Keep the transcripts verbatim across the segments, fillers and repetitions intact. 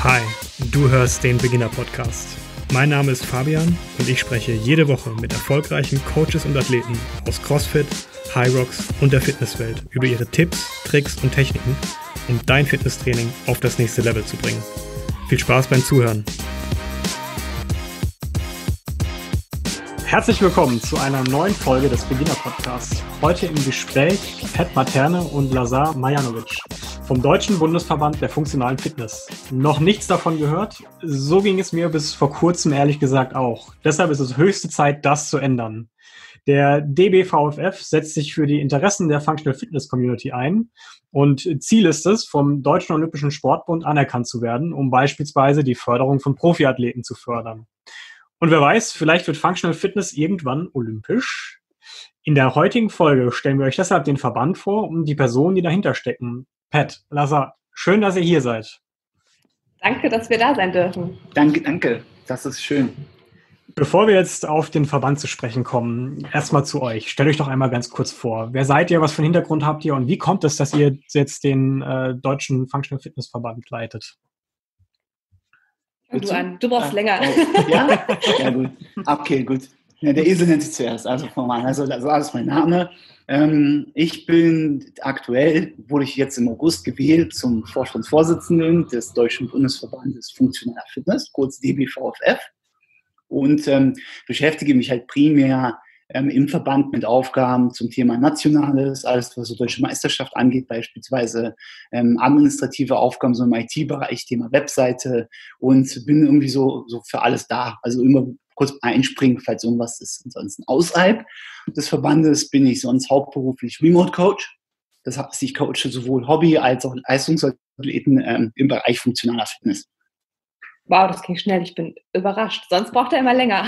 Hi, du hörst den Beginner-Podcast. Mein Name ist Fabian und ich spreche jede Woche mit erfolgreichen Coaches und Athleten aus CrossFit, Hyrox und der Fitnesswelt über ihre Tipps, Tricks und Techniken, um dein Fitnesstraining auf das nächste Level zu bringen. Viel Spaß beim Zuhören. Herzlich willkommen zu einer neuen Folge des Beginner-Podcasts. Heute im Gespräch Pat Materne und Lazar Marjanovic vom Deutschen Bundesverband der Funktionalen Fitness. Noch nichts davon gehört? So ging es mir bis vor kurzem ehrlich gesagt auch. Deshalb ist es höchste Zeit, das zu ändern. Der D B V F F setzt sich für die Interessen der Functional Fitness Community ein und Ziel ist es, vom Deutschen Olympischen Sportbund anerkannt zu werden, um beispielsweise die Förderung von Profiathleten zu fördern. Und wer weiß, vielleicht wird Functional Fitness irgendwann olympisch. In der heutigen Folge stellen wir euch deshalb den Verband vor und die Personen, die dahinter stecken. Pat, Lazar, schön, dass ihr hier seid. Danke, dass wir da sein dürfen. Danke, danke. Das ist schön. Bevor wir jetzt auf den Verband zu sprechen kommen, erstmal zu euch. Stellt euch doch einmal ganz kurz vor. Wer seid ihr, was für einen Hintergrund habt ihr und wie kommt es, dass ihr jetzt den äh, Deutschen Functional Fitness Verband leitet? Du, an. du brauchst ah, länger. Oh, ja? Ja, gut. Okay, gut. Ja, der Esel nennt sich zuerst. Also, also das ist mein Name. Ähm, ich bin aktuell, wurde ich jetzt im August gewählt zum Vorstandsvorsitzenden des Deutschen Bundesverbandes Funktionaler Fitness, kurz D B V F F. Und ähm, beschäftige mich halt primär ähm, im Verband mit Aufgaben zum Thema Nationales, alles was so Deutsche Meisterschaft angeht, beispielsweise ähm, administrative Aufgaben so im I T-Bereich, Thema Webseite und bin irgendwie so, so für alles da. Also immer kurz einspringen, falls irgendwas ist. Ansonsten außerhalb des Verbandes bin ich sonst hauptberuflich Remote Coach. Das heißt, ich coache sowohl Hobby- als auch Leistungsathleten ähm, im Bereich funktionaler Fitness. Wow, das ging schnell. Ich bin überrascht. Sonst braucht er immer länger.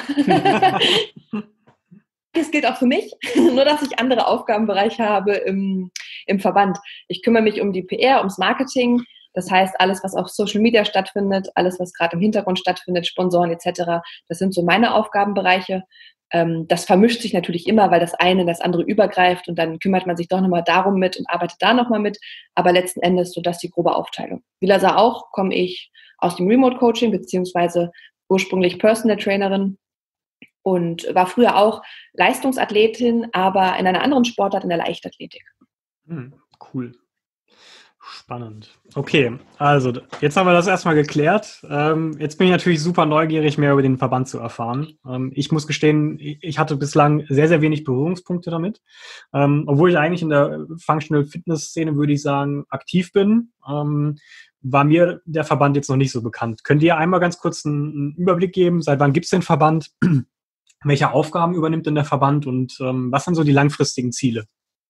Das gilt auch für mich, nur dass ich andere Aufgabenbereiche habe im, im Verband. Ich kümmere mich um die P R, ums Marketing. Das heißt, alles, was auf Social Media stattfindet, alles, was gerade im Hintergrund stattfindet, Sponsoren et cetera, das sind so meine Aufgabenbereiche. Ähm, das vermischt sich natürlich immer, weil das eine in das andere übergreift und dann kümmert man sich doch nochmal darum mit und arbeitet da nochmal mit. Aber letzten Endes so das die grobe Aufteilung. Wie Lazar auch, komme ich aus dem Remote Coaching beziehungsweise ursprünglich Personal Trainerin und war früher auch Leistungsathletin, aber in einer anderen Sportart, in der Leichtathletik. Hm, cool. Spannend. Okay, also jetzt haben wir das erstmal geklärt. Ähm, jetzt bin ich natürlich super neugierig, mehr über den Verband zu erfahren. Ähm, ich muss gestehen, ich hatte bislang sehr, sehr wenig Berührungspunkte damit. Ähm, obwohl ich eigentlich in der Functional Fitness Szene, würde ich sagen, aktiv bin, ähm, war mir der Verband jetzt noch nicht so bekannt. Könnt ihr einmal ganz kurz einen, einen Überblick geben, seit wann gibt es den Verband? Welche Aufgaben übernimmt denn der Verband und ähm, was sind so die langfristigen Ziele?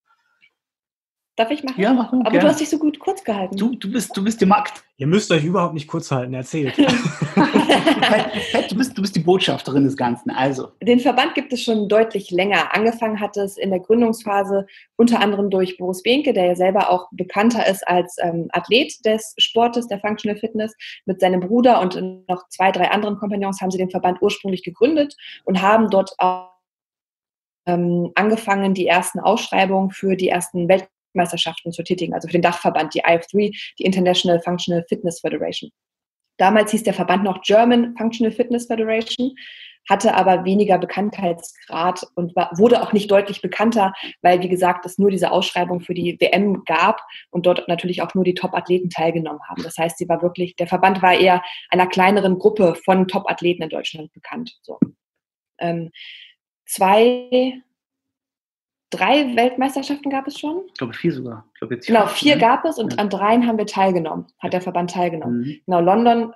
Darf ich machen? Ja, mach du, Aber gerne. Du hast dich so gut kurz gehalten. Du, du, bist, du bist die Magd. Ihr müsst euch überhaupt nicht kurz halten, erzählt. du, bist, du bist die Botschafterin des Ganzen, also. Den Verband gibt es schon deutlich länger. Angefangen hat es in der Gründungsphase unter anderem durch Boris Behnke, der ja selber auch bekannter ist als ähm, Athlet des Sportes, der Functional Fitness. Mit seinem Bruder und noch zwei, drei anderen Kompagnons haben sie den Verband ursprünglich gegründet und haben dort auch ähm, angefangen, die ersten Ausschreibungen für die ersten Welt Meisterschaften zu tätigen, also für den Dachverband, die I F drei, die International Functional Fitness Federation. Damals hieß der Verband noch German Functional Fitness Federation, hatte aber weniger Bekanntheitsgrad und war, wurde auch nicht deutlich bekannter, weil, wie gesagt, es nur diese Ausschreibung für die W M gab und dort natürlich auch nur die Top-Athleten teilgenommen haben. Das heißt, sie war wirklich, der Verband war eher einer kleineren Gruppe von Top-Athleten in Deutschland bekannt. So. Ähm, zwei Drei Weltmeisterschaften gab es schon. Ich glaube, vier sogar. Ich glaube, jetzt genau, vier ne? gab es und ja. an dreien haben wir teilgenommen, hat der Verband teilgenommen. Mhm. Genau, London,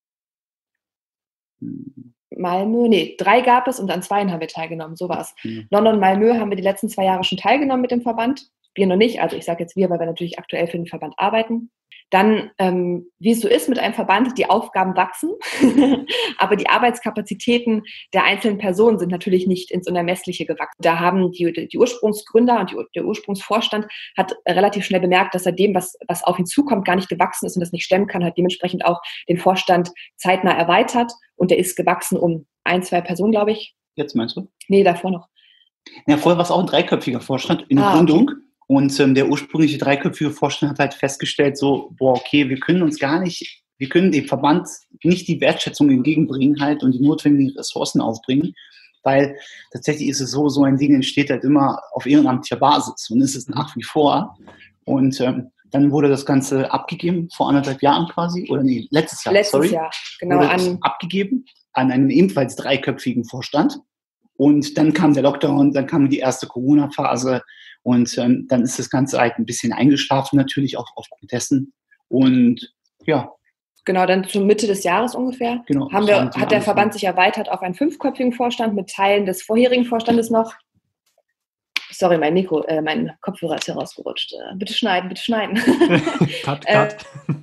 Mhm. Malmö, nee, drei gab es und an zweien haben wir teilgenommen, so war es. Mhm. London, Malmö haben wir die letzten zwei Jahre schon teilgenommen mit dem Verband. Wir noch nicht, also ich sage jetzt wir, weil wir natürlich aktuell für den Verband arbeiten. Dann, ähm, wie es so ist mit einem Verband, die Aufgaben wachsen, aber die Arbeitskapazitäten der einzelnen Personen sind natürlich nicht ins Unermessliche gewachsen. Da haben die, die Ursprungsgründer und die, der Ursprungsvorstand hat relativ schnell bemerkt, dass er dem, was, was auf ihn zukommt, gar nicht gewachsen ist und das nicht stemmen kann, hat dementsprechend auch den Vorstand zeitnah erweitert und der ist gewachsen um ein, zwei Personen, glaube ich. Jetzt meinst du? Nee, davor noch. Ja, vorher war es auch ein dreiköpfiger Vorstand in der Ah, Gründung. okay. Und ähm, der ursprüngliche dreiköpfige Vorstand hat halt festgestellt, so, boah, okay, wir können uns gar nicht wir können dem Verband nicht die Wertschätzung entgegenbringen halt und die notwendigen Ressourcen aufbringen, weil tatsächlich ist es so, so ein Ding entsteht halt immer auf ehrenamtlicher Basis und ist es nach wie vor. Und ähm, dann wurde das Ganze abgegeben, vor anderthalb Jahren quasi, oder nee, letztes Jahr, Letztes sorry. Jahr, genau. Wurde An, abgegeben an einen ebenfalls dreiköpfigen Vorstand. Und dann kam der Lockdown, dann kam die erste Corona-Phase und ähm, dann ist das Ganze halt ein bisschen eingeschlafen, natürlich auch aufgrund dessen. Und ja. Genau, dann zur Mitte des Jahres ungefähr Genau, haben wir, hat der Verband sich erweitert auf einen fünfköpfigen Vorstand mit Teilen des vorherigen Vorstandes noch. Sorry, mein Mikro, äh, mein Kopfhörer ist herausgerutscht. Äh, bitte schneiden, bitte schneiden. cut, cut.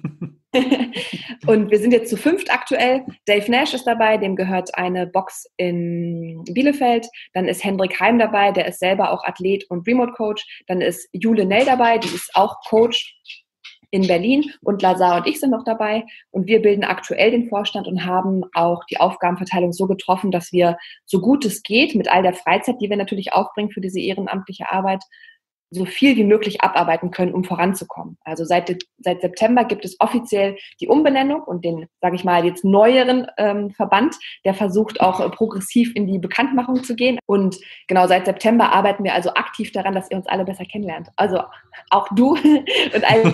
Und wir sind jetzt zu fünft aktuell. Dave Nash ist dabei, dem gehört eine Box in Bielefeld. Dann ist Hendrik Heim dabei, der ist selber auch Athlet und Remote Coach. Dann ist Jule Nell dabei, die ist auch Coach in Berlin. Und Lazar und ich sind noch dabei. Und wir bilden aktuell den Vorstand und haben auch die Aufgabenverteilung so getroffen, dass wir, so gut es geht, mit all der Freizeit, die wir natürlich aufbringen für diese ehrenamtliche Arbeit, so viel wie möglich abarbeiten können, um voranzukommen. Also seit, seit September gibt es offiziell die Umbenennung und den, sage ich mal, jetzt neueren ähm, Verband, der versucht auch äh, progressiv in die Bekanntmachung zu gehen. Und genau seit September arbeiten wir also aktiv daran, dass ihr uns alle besser kennenlernt. Also auch du und alle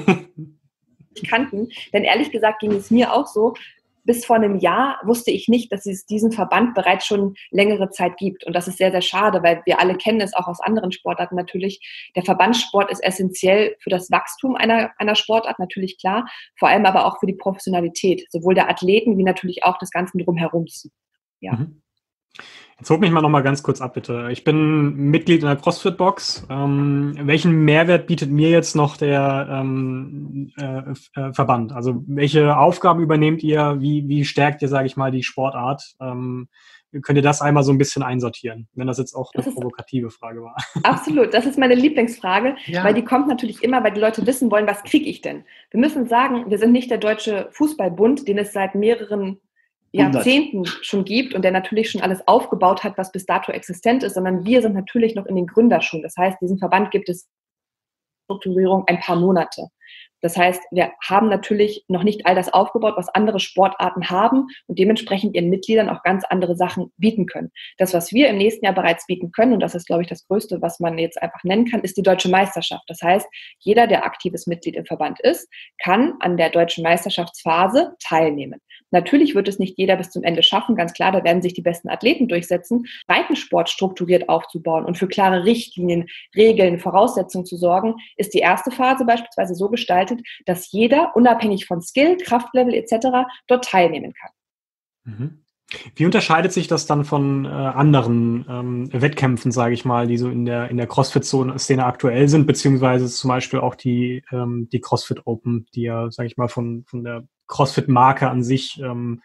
kannten. Denn ehrlich gesagt ging es mir auch so, bis vor einem Jahr wusste ich nicht, dass es diesen Verband bereits schon längere Zeit gibt. Und das ist sehr, sehr schade, weil wir alle kennen es auch aus anderen Sportarten natürlich. Der Verbandssport ist essentiell für das Wachstum einer, einer Sportart, natürlich klar, vor allem aber auch für die Professionalität, sowohl der Athleten wie natürlich auch des Ganzen drumherum. Ja. Mhm. Jetzt holt mich mal noch mal ganz kurz ab, bitte. Ich bin Mitglied in der CrossFit-Box. Ähm, welchen Mehrwert bietet mir jetzt noch der ähm, äh, Verband? Also welche Aufgaben übernehmt ihr? Wie, wie stärkt ihr, sage ich mal, die Sportart? Ähm, könnt ihr das einmal so ein bisschen einsortieren, wenn das jetzt auch eine provokative Frage war? Absolut, das ist meine Lieblingsfrage, ja. weil die kommt natürlich immer, weil die Leute wissen wollen, was kriege ich denn? Wir müssen sagen, wir sind nicht der Deutsche Fußballbund, den es seit mehreren Jahrzehnten schon gibt und der natürlich schon alles aufgebaut hat, was bis dato existent ist, sondern wir sind natürlich noch in den Gründerschuhen. Das heißt, diesen Verband gibt es Strukturierung ein paar Monate. Das heißt, wir haben natürlich noch nicht all das aufgebaut, was andere Sportarten haben und dementsprechend ihren Mitgliedern auch ganz andere Sachen bieten können. Das, was wir im nächsten Jahr bereits bieten können, und das ist, glaube ich, das Größte, was man jetzt einfach nennen kann, ist die Deutsche Meisterschaft. Das heißt, jeder, der aktives Mitglied im Verband ist, kann an der Deutschen Meisterschaftsphase teilnehmen. Natürlich wird es nicht jeder bis zum Ende schaffen, ganz klar, da werden sich die besten Athleten durchsetzen, Breitensport strukturiert aufzubauen und für klare Richtlinien, Regeln, Voraussetzungen zu sorgen, ist die erste Phase beispielsweise so gestaltet, dass jeder, unabhängig von Skill, Kraftlevel et cetera, dort teilnehmen kann. Mhm. Wie unterscheidet sich das dann von äh, anderen ähm, Wettkämpfen, sage ich mal, die so in der in der CrossFit-Szene aktuell sind, beziehungsweise zum Beispiel auch die ähm, die CrossFit Open, die ja, sage ich mal, von von der CrossFit-Marke an sich ähm,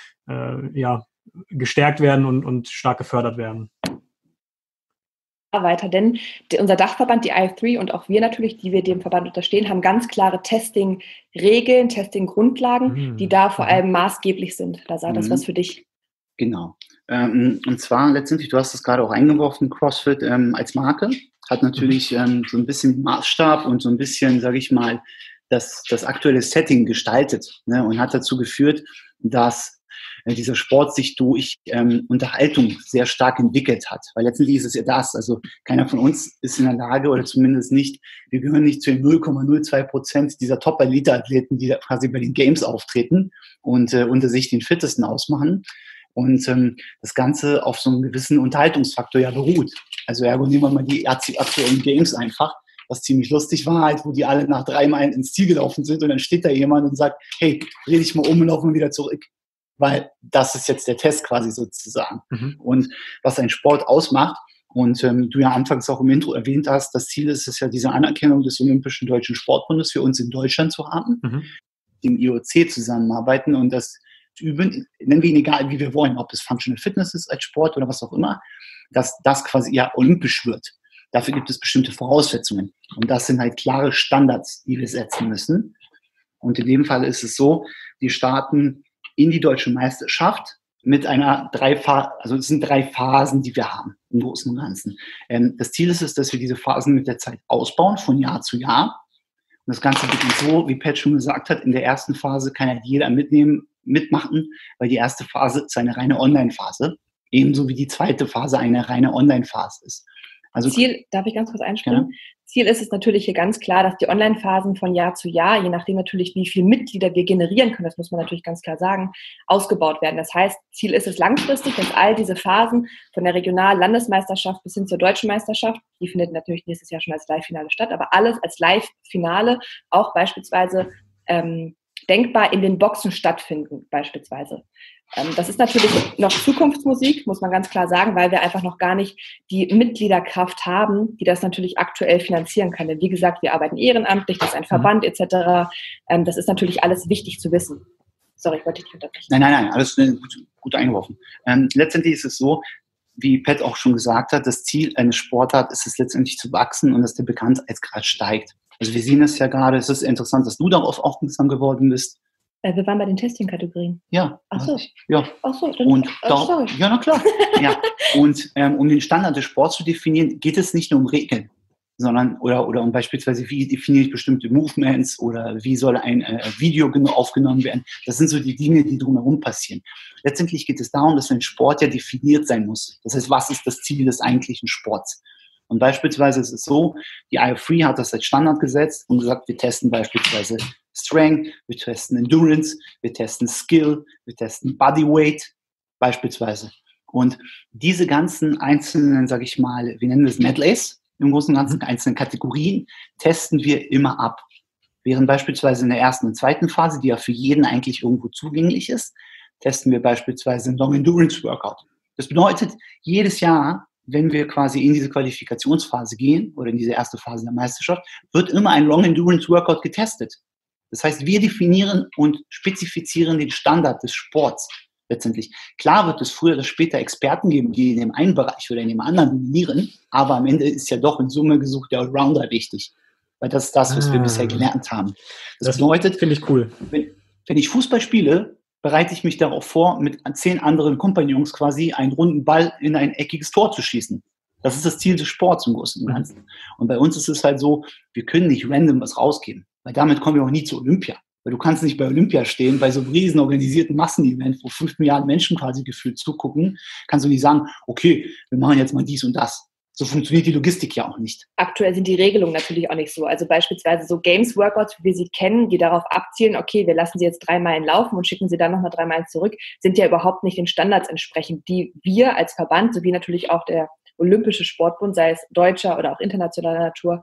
äh, ja gestärkt werden und und stark gefördert werden? Weiter, denn die, unser Dachverband, die I F drei und auch wir natürlich, die wir dem Verband unterstehen, haben ganz klare Testing-Regeln, Testing-Grundlagen, mhm. die da vor allem maßgeblich sind. Da sah das mhm. was für dich. Genau. Ähm, und zwar letztendlich, du hast es gerade auch eingeworfen, CrossFit ähm, als Marke hat natürlich ähm, so ein bisschen Maßstab und so ein bisschen, sage ich mal, das, das aktuelle Setting gestaltet, ne, und hat dazu geführt, dass dieser Sport sich durch ähm, Unterhaltung sehr stark entwickelt hat. Weil letztendlich ist es ja das, also keiner von uns ist in der Lage oder zumindest nicht, wir gehören nicht zu den null Komma null zwei Prozent dieser Top-Elite-Athleten, die da quasi bei den Games auftreten und äh, unter sich den fittesten ausmachen. Und ähm, das Ganze auf so einem gewissen Unterhaltungsfaktor ja beruht. Also ergo nehmen wir mal die aktuellen Games einfach, was ziemlich lustig war, halt, wo die alle nach drei Meilen ins Ziel gelaufen sind und dann steht da jemand und sagt, hey, dreh dich mal um und lauf mal wieder zurück. Weil das ist jetzt der Test quasi sozusagen. Mhm. Und was ein Sport ausmacht, und ähm, du ja anfangs auch im Intro erwähnt hast, das Ziel ist es ja, diese Anerkennung des Olympischen Deutschen Sportbundes für uns in Deutschland zu haben, mhm. dem I O C zusammenarbeiten und das üben, nennen wir ihn egal, wie wir wollen, ob es Functional Fitness ist als Sport oder was auch immer, dass das quasi ja olympisch wird. Dafür gibt es bestimmte Voraussetzungen. Und das sind halt klare Standards, die wir setzen müssen. Und in dem Fall ist es so, die starten in die Deutsche Meisterschaft mit einer drei Phasen, also es sind drei Phasen, die wir haben im Großen und Ganzen. Ähm, das Ziel ist es, dass wir diese Phasen mit der Zeit ausbauen, von Jahr zu Jahr. Und das Ganze beginnt so, wie Pat schon gesagt hat, in der ersten Phase kann ja jeder mitnehmen, mitmachen, weil die erste Phase ist eine reine Online-Phase, ebenso wie die zweite Phase eine reine Online-Phase ist. Also, Ziel, darf ich ganz kurz einspringen? Ja. Ziel ist es natürlich hier ganz klar, dass die Online-Phasen von Jahr zu Jahr, je nachdem natürlich, wie viele Mitglieder wir generieren können, das muss man natürlich ganz klar sagen, ausgebaut werden. Das heißt, Ziel ist es langfristig, dass all diese Phasen von der Regional-Landesmeisterschaft bis hin zur Deutschen Meisterschaft, die findet natürlich nächstes Jahr schon als Live-Finale statt, aber alles als Live-Finale, auch beispielsweise ähm, denkbar in den Boxen stattfinden, beispielsweise. Ähm, das ist natürlich noch Zukunftsmusik, muss man ganz klar sagen, weil wir einfach noch gar nicht die Mitgliederkraft haben, die das natürlich aktuell finanzieren kann. Denn wie gesagt, wir arbeiten ehrenamtlich, das ist ein Verband et cetera. Ähm, das ist natürlich alles wichtig zu wissen. Sorry, ich wollte dich unterbrechen. Nein, nein, nein, alles gut, gut eingeworfen. Ähm, letztendlich ist es so, wie Pat auch schon gesagt hat, das Ziel eines Sportarts ist es letztendlich zu wachsen und dass der Bekanntheitsgrad steigt. Also wir sehen es ja gerade, es ist interessant, dass du darauf aufmerksam geworden bist. Äh, wir waren bei den Testing-Kategorien. Ja. Ach so. Ja. Ach so. Und oh, da, sorry. Ja, na klar. Ja. Und ähm, um den Standard des Sports zu definieren, geht es nicht nur um Regeln, sondern oder oder um beispielsweise, wie definiere ich bestimmte Movements oder wie soll ein äh, Video aufgenommen werden. Das sind so die Dinge, die drumherum passieren. Letztendlich geht es darum, dass ein Sport ja definiert sein muss. Das heißt, was ist das Ziel des eigentlichen Sports? Und beispielsweise ist es so, die I F drei hat das als Standard gesetzt und gesagt, wir testen beispielsweise Strength, wir testen Endurance, wir testen Skill, wir testen Bodyweight beispielsweise. Und diese ganzen einzelnen, sage ich mal, wir nennen das Medleys, im Großen und Ganzen einzelnen Kategorien, testen wir immer ab. Während beispielsweise in der ersten und zweiten Phase, die ja für jeden eigentlich irgendwo zugänglich ist, testen wir beispielsweise ein Long Endurance Workout. Das bedeutet, jedes Jahr, wenn wir quasi in diese Qualifikationsphase gehen oder in diese erste Phase der Meisterschaft, wird immer ein Long Endurance Workout getestet. Das heißt, wir definieren und spezifizieren den Standard des Sports letztendlich. Klar wird es früher oder später Experten geben, die in dem einen Bereich oder in dem anderen dominieren, aber am Ende ist ja doch in Summe gesucht der Allrounder wichtig, weil das ist das, was ah. wir bisher gelernt haben. Das, das bedeutet, finde ich cool. Wenn, wenn ich Fußball spiele, bereite ich mich darauf vor, mit zehn anderen Kompagnons quasi einen runden Ball in ein eckiges Tor zu schießen. Das ist das Ziel des Sports im Großen und Ganzen. Und bei uns ist es halt so, wir können nicht random was rausgeben, weil damit kommen wir auch nie zu Olympia. Weil du kannst nicht bei Olympia stehen, bei so einem riesen organisierten Massenevent, wo fünf Milliarden Menschen quasi gefühlt zugucken, kannst du nicht sagen, okay, wir machen jetzt mal dies und das. So funktioniert die Logistik ja auch nicht. Aktuell sind die Regelungen natürlich auch nicht so. Also beispielsweise so Games-Workouts, wie wir sie kennen, die darauf abzielen, okay, wir lassen sie jetzt drei Meilen laufen und schicken sie dann nochmal drei Meilen zurück, sind ja überhaupt nicht den Standards entsprechend, die wir als Verband, sowie natürlich auch der Olympische Sportbund, sei es deutscher oder auch internationaler Natur,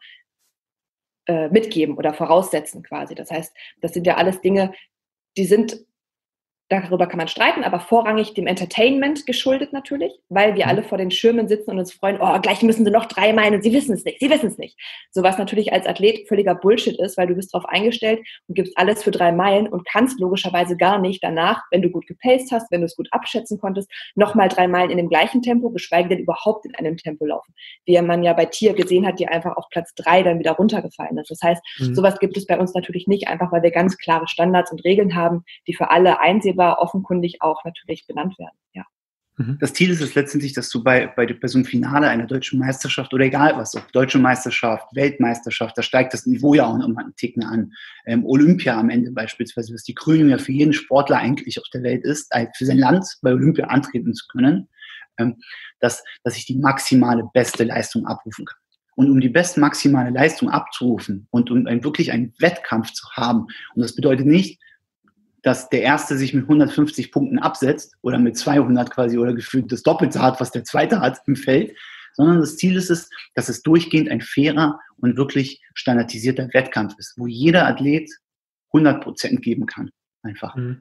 äh, mitgeben oder voraussetzen quasi. Das heißt, das sind ja alles Dinge, die sind, darüber kann man streiten, aber vorrangig dem Entertainment geschuldet natürlich, weil wir alle vor den Schirmen sitzen und uns freuen, oh, gleich müssen sie noch drei Meilen und sie wissen es nicht, sie wissen es nicht. So was natürlich als Athlet völliger Bullshit ist, weil du bist darauf eingestellt und gibst alles für drei Meilen und kannst logischerweise gar nicht danach, wenn du gut gepaced hast, wenn du es gut abschätzen konntest, nochmal drei Meilen in dem gleichen Tempo, geschweige denn überhaupt in einem Tempo laufen. Wie man ja bei Tier gesehen hat, die einfach auf Platz drei dann wieder runtergefallen ist. Das heißt, mhm. sowas gibt es bei uns natürlich nicht, einfach weil wir ganz klare Standards und Regeln haben, die für alle einsehbar offenkundig auch natürlich benannt werden. Ja. Das Ziel ist es letztendlich, dass du bei, bei, bei so einem Finale einer deutschen Meisterschaft oder egal was, ob deutsche Meisterschaft, Weltmeisterschaft, da steigt das Niveau ja auch noch mal einen Ticken an. Ähm, Olympia am Ende beispielsweise, was die Krönung ja für jeden Sportler eigentlich auf der Welt ist, für sein Land bei Olympia antreten zu können, ähm, dass, dass ich die maximale beste Leistung abrufen kann. Und um die beste maximale Leistung abzurufen und um ein, wirklich einen Wettkampf zu haben, und das bedeutet nicht, dass der Erste sich mit hundertfünfzig Punkten absetzt oder mit zweihundert quasi oder gefühlt das Doppelte hat, was der Zweite hat im Feld, sondern das Ziel ist es, dass es durchgehend ein fairer und wirklich standardisierter Wettkampf ist, wo jeder Athlet hundert Prozent geben kann, einfach. Mhm.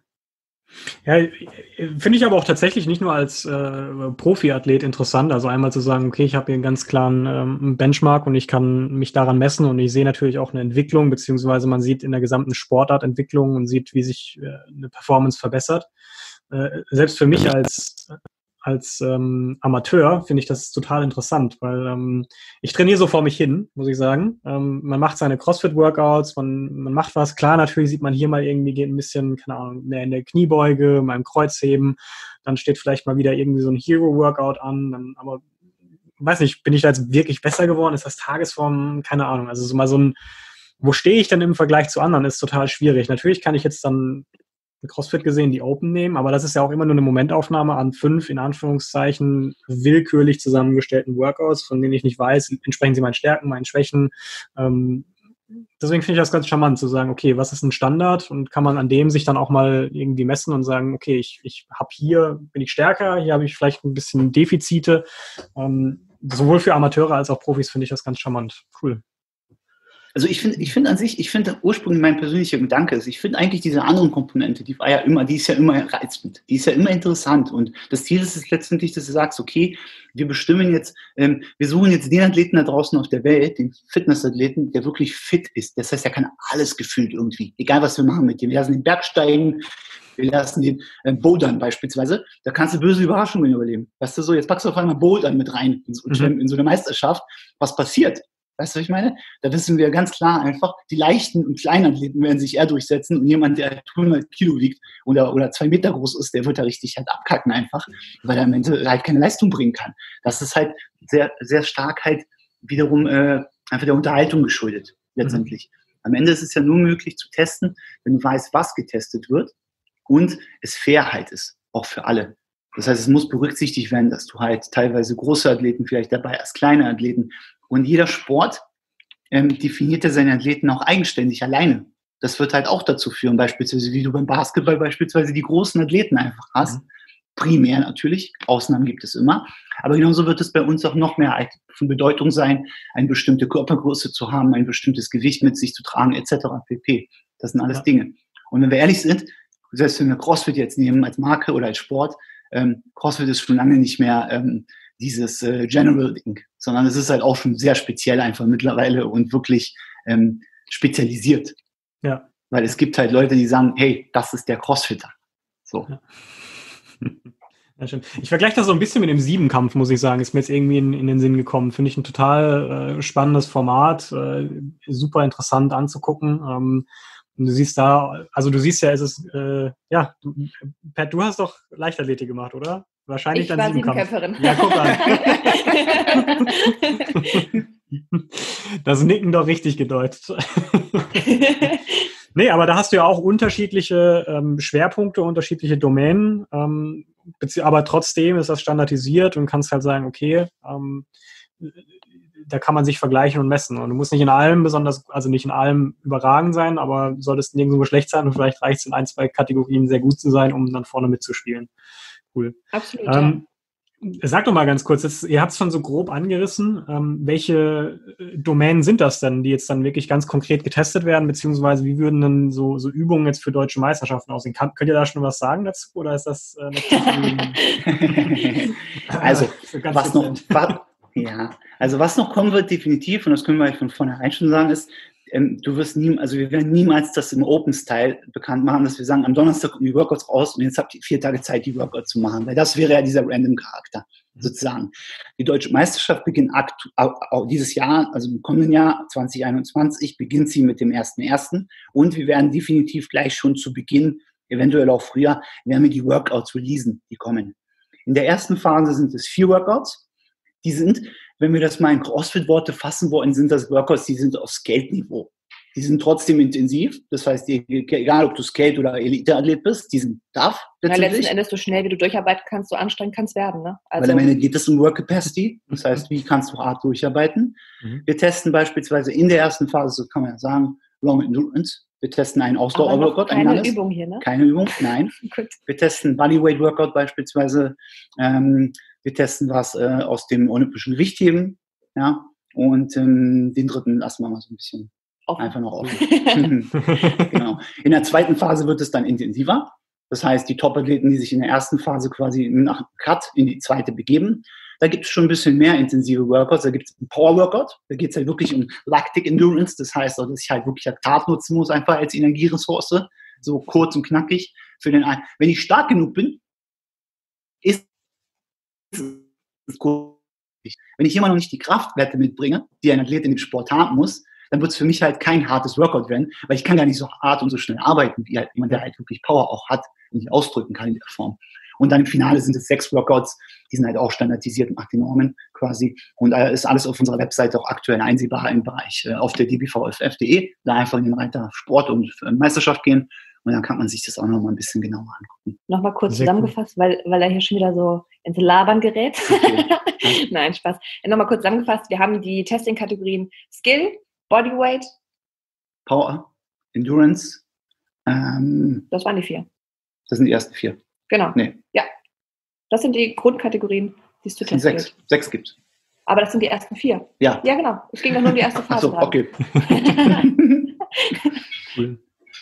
Ja, finde ich aber auch tatsächlich nicht nur als äh, Profiathlet interessant, also einmal zu sagen, okay, ich habe hier einen ganz klaren ähm, Benchmark und ich kann mich daran messen und ich sehe natürlich auch eine Entwicklung, beziehungsweise man sieht in der gesamten Sportart Entwicklung und sieht, wie sich äh, eine Performance verbessert. Äh, selbst für mich als als ähm, Amateur finde ich das total interessant, weil ähm, ich trainiere so vor mich hin, muss ich sagen. Ähm, man macht seine CrossFit-Workouts, man, man macht was. Klar, natürlich sieht man hier mal irgendwie, geht ein bisschen, keine Ahnung, mehr in der Kniebeuge, mal im Kreuzheben. Dann steht vielleicht mal wieder irgendwie so ein Hero-Workout an. Dann, aber, weiß nicht, bin ich da jetzt wirklich besser geworden? Ist das Tagesform? Keine Ahnung. Also so mal so ein wo stehe ich denn im Vergleich zu anderen, ist total schwierig. Natürlich kann ich jetzt dann CrossFit gesehen die Open nehmen, aber das ist ja auch immer nur eine Momentaufnahme an fünf, in Anführungszeichen, willkürlich zusammengestellten Workouts, von denen ich nicht weiß, entsprechen sie meinen Stärken, meinen Schwächen. Ähm, deswegen finde ich das ganz charmant, zu sagen, okay, was ist ein Standard und kann man an dem sich dann auch mal irgendwie messen und sagen, okay, ich, ich habe hier, bin ich stärker, hier habe ich vielleicht ein bisschen Defizite. Ähm, sowohl für Amateure als auch Profis finde ich das ganz charmant. Cool. Also ich finde, ich finde an sich, ich finde ursprünglich mein persönlicher Gedanke ist, ich finde eigentlich diese anderen Komponente, die war ja immer, die ist ja immer reizend, die ist ja immer interessant und das Ziel ist es letztendlich, dass du sagst, okay, wir bestimmen jetzt, ähm, wir suchen jetzt den Athleten da draußen auf der Welt, den Fitnessathleten, der wirklich fit ist. Das heißt, er kann alles gefühlt irgendwie, egal was wir machen mit dem. Wir lassen den Bergsteigen, wir lassen den äh, Bouldern beispielsweise, da kannst du böse Überraschungen überleben. Weißt du so, jetzt packst du auf einmal Bouldern mit rein in so, mhm. in so eine Meisterschaft, was passiert? Weißt du, was ich meine? Da wissen wir ganz klar einfach, die leichten und kleinen Athleten werden sich eher durchsetzen und jemand, der hundert Kilo wiegt oder, oder zwei Meter groß ist, der wird da richtig halt abkacken einfach, weil er am Ende halt keine Leistung bringen kann. Das ist halt sehr, sehr stark halt wiederum äh, einfach der Unterhaltung geschuldet, letztendlich. Mhm. Am Ende ist es ja nur möglich zu testen, wenn du weißt, was getestet wird und es Fairheit ist, auch für alle. Das heißt, es muss berücksichtigt werden, dass du halt teilweise große Athleten vielleicht dabei hast, kleine Athleten. Und jeder Sport ähm, definiert ja seine Athleten auch eigenständig, alleine. Das wird halt auch dazu führen, beispielsweise, wie du beim Basketball beispielsweise die großen Athleten einfach hast. Mhm. Primär natürlich, Ausnahmen gibt es immer. Aber genauso wird es bei uns auch noch mehr von Bedeutung sein, eine bestimmte Körpergröße zu haben, ein bestimmtes Gewicht mit sich zu tragen, et cetera pp. Das sind alles ja. Dinge. Und wenn wir ehrlich sind, selbst wenn wir CrossFit jetzt nehmen als Marke oder als Sport, ähm, CrossFit ist schon lange nicht mehr ähm, dieses äh, General-Ding, sondern es ist halt auch schon sehr speziell einfach mittlerweile und wirklich ähm, spezialisiert. Ja. Weil es gibt halt Leute, die sagen, hey, das ist der Crossfitter. So. Ja. Ja, schön. Ich vergleiche das so ein bisschen mit dem Siebenkampf, muss ich sagen. Ist mir jetzt irgendwie in, in den Sinn gekommen. Finde ich ein total äh, spannendes Format, äh, super interessant anzugucken. Ähm, und du siehst da, also du siehst ja, es ist, äh, ja, du, Pat, du hast doch Leichtathletik gemacht, oder? Wahrscheinlich ich dann war Siebenkämpferin. Ja, guck an. Das Nicken doch richtig gedeutet. Nee, aber da hast du ja auch unterschiedliche ähm, Schwerpunkte, unterschiedliche Domänen, ähm, aber trotzdem ist das standardisiert und kannst halt sagen, okay, ähm, da kann man sich vergleichen und messen. Und du musst nicht in allem besonders, also nicht in allem überragend sein, aber solltest nirgendwo schlecht sein und vielleicht reicht es in ein, zwei Kategorien sehr gut zu sein, um dann vorne mitzuspielen. Cool. Absolut, ähm, Sag doch mal ganz kurz, jetzt, ihr habt es schon so grob angerissen, ähm, welche Domänen sind das denn, die jetzt dann wirklich ganz konkret getestet werden, beziehungsweise wie würden denn so, so Übungen jetzt für deutsche Meisterschaften aussehen? Kann, könnt ihr da schon was sagen dazu, oder ist das äh, Also, was noch, was, ja, also was noch kommen wird definitiv, und das können wir von vornherein schon sagen, ist, ähm, du wirst nie, also wir werden niemals das im Open-Style bekannt machen, dass wir sagen, am Donnerstag kommen die Workouts raus und jetzt habt ihr vier Tage Zeit, die Workouts zu machen, weil das wäre ja dieser Random-Charakter, sozusagen. Die Deutsche Meisterschaft beginnt aktu- auch dieses Jahr, also im kommenden Jahr zwanzig einundzwanzig, beginnt sie mit dem ersten ersten und wir werden definitiv gleich schon zu Beginn, eventuell auch früher, werden wir die Workouts releasen, die kommen. In der ersten Phase sind es vier Workouts, die sind, wenn wir das mal in CrossFit-Worte fassen wollen, sind das Workouts, die sind auf Skate-Niveau. Die sind trotzdem intensiv. Das heißt, egal ob du Skate- oder Elite-Athlet bist, die sind tough. Ja, letzten Endes, so schnell wie du durcharbeiten kannst, so anstrengend kann es werden. Ne? Also, weil am Ende geht es um Work Capacity. Das heißt, wie kannst du hart durcharbeiten? Mhm. Wir testen beispielsweise in der ersten Phase, so kann man ja sagen, Long Endurance. Wir testen einen Ausdauer-Workout. Keine ein Übung hier, ne? Keine Übung, nein. Wir testen Bodyweight-Workout beispielsweise. Ähm, wir testen was äh, aus dem olympischen Gewichtheben. Ja? Und ähm, den dritten lassen wir mal so ein bisschen offen. Einfach noch offen. Genau. In der zweiten Phase wird es dann intensiver. Das heißt, die Top-Athleten, die sich in der ersten Phase quasi nach Cut in die zweite begeben, da gibt es schon ein bisschen mehr intensive Workouts. Da gibt es einen Power-Workout. Da geht es halt wirklich um Lactic Endurance. Das heißt, dass ich halt wirklich Laktat nutzen muss, einfach als Energieressource. So kurz und knackig. Für den einen. Wenn ich stark genug bin, ist es kurz. Wenn ich immer noch nicht die Kraftwerte mitbringe, die ein Athlet in dem Sport haben muss, dann wird es für mich halt kein hartes Workout werden, weil ich kann gar nicht so hart und so schnell arbeiten, wie halt jemand, der halt wirklich Power auch hat und sich ausdrücken kann in der Form. Und dann im Finale sind es sechs Workouts, die sind halt auch standardisiert nach den Normen quasi. Und da ist alles auf unserer Webseite auch aktuell einsehbar im Bereich äh, auf der d b v f f punkt d e. Da einfach in den Reiter Sport und äh, Meisterschaft gehen. Und dann kann man sich das auch nochmal ein bisschen genauer angucken. Nochmal kurz Sehr zusammengefasst, weil, weil er hier schon wieder so ins Labern gerät. Okay. Nein, Spaß. Nochmal kurz zusammengefasst, wir haben die Testing-Kategorien Skill, Bodyweight. Power, Endurance. Ähm, Das waren die vier. das sind die ersten vier. Genau. Nee, Ja. Das sind die Grundkategorien, die es zu das sind testen sechs. gilt. Sechs gibt. Aber das sind die ersten vier. Ja. Ja, genau. Es ging doch nur um die erste Phase. Achso, okay. Cool.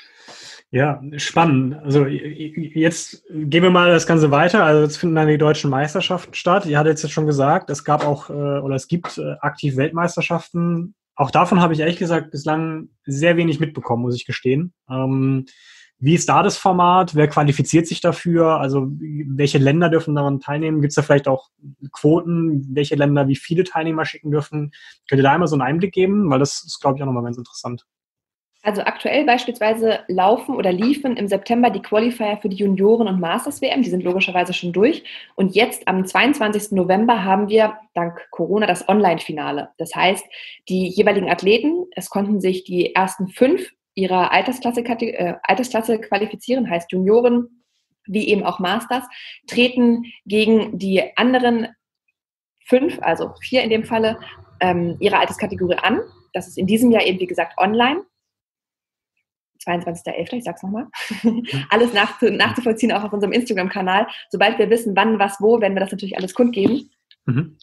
Ja, spannend. Also jetzt gehen wir mal das Ganze weiter. Also jetzt finden dann die deutschen Meisterschaften statt. Ihr hattet jetzt schon gesagt, es gab auch äh, oder es gibt äh, aktiv Weltmeisterschaften. Auch davon habe ich ehrlich gesagt bislang sehr wenig mitbekommen, muss ich gestehen. Ähm, wie ist da das Format? Wer qualifiziert sich dafür? Also welche Länder dürfen daran teilnehmen? Gibt es da vielleicht auch Quoten, welche Länder wie viele Teilnehmer schicken dürfen? Könnt ihr da einmal so einen Einblick geben? Weil das ist, glaube ich, auch nochmal ganz interessant. Also aktuell beispielsweise laufen oder liefen im September die Qualifier für die Junioren- und Masters-W M. Die sind logischerweise schon durch. Und jetzt am zweiundzwanzigsten November haben wir dank Corona das Online-Finale. Das heißt, die jeweiligen Athleten, es konnten sich die ersten fünf ihrer Altersklasse, äh, Altersklasse qualifizieren, heißt Junioren wie eben auch Masters, treten gegen die anderen fünf, also vier in dem Falle, ähm, ihrer Alterskategorie an. Das ist in diesem Jahr eben, wie gesagt, online. zweiundzwanzigster elfter ich sag's nochmal. Alles nachzu, nachzuvollziehen, auch auf unserem Instagram-Kanal. Sobald wir wissen, wann, was, wo, werden wir das natürlich alles kundgeben. Mhm.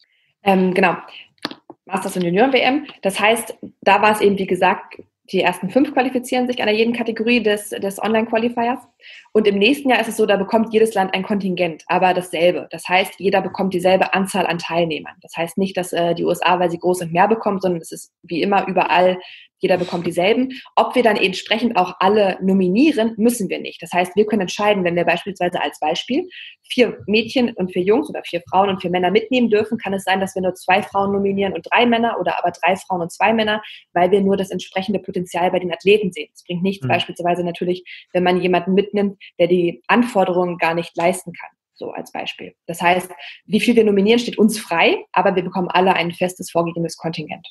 Ähm, genau. Masters- und Junioren-W M. Das heißt, da war es eben, wie gesagt, die ersten fünf qualifizieren sich an jeden Kategorie des, des Online-Qualifiers. Und im nächsten Jahr ist es so, da bekommt jedes Land ein Kontingent, aber dasselbe. Das heißt, jeder bekommt dieselbe Anzahl an Teilnehmern. Das heißt nicht, dass äh, die U S A, weil sie groß sind, mehr bekommt, sondern es ist wie immer überall, jeder bekommt dieselben. Ob wir dann entsprechend auch alle nominieren, müssen wir nicht. Das heißt, wir können entscheiden, wenn wir beispielsweise als Beispiel vier Mädchen und vier Jungs oder vier Frauen und vier Männer mitnehmen dürfen, kann es sein, dass wir nur zwei Frauen nominieren und drei Männer oder aber drei Frauen und zwei Männer, weil wir nur das entsprechende Potenzial bei den Athleten sehen. Es bringt nichts, mhm. beispielsweise natürlich, wenn man jemanden mitnimmt, der die Anforderungen gar nicht leisten kann. So als Beispiel. Das heißt, wie viel wir nominieren, steht uns frei, aber wir bekommen alle ein festes, vorgegebenes Kontingent.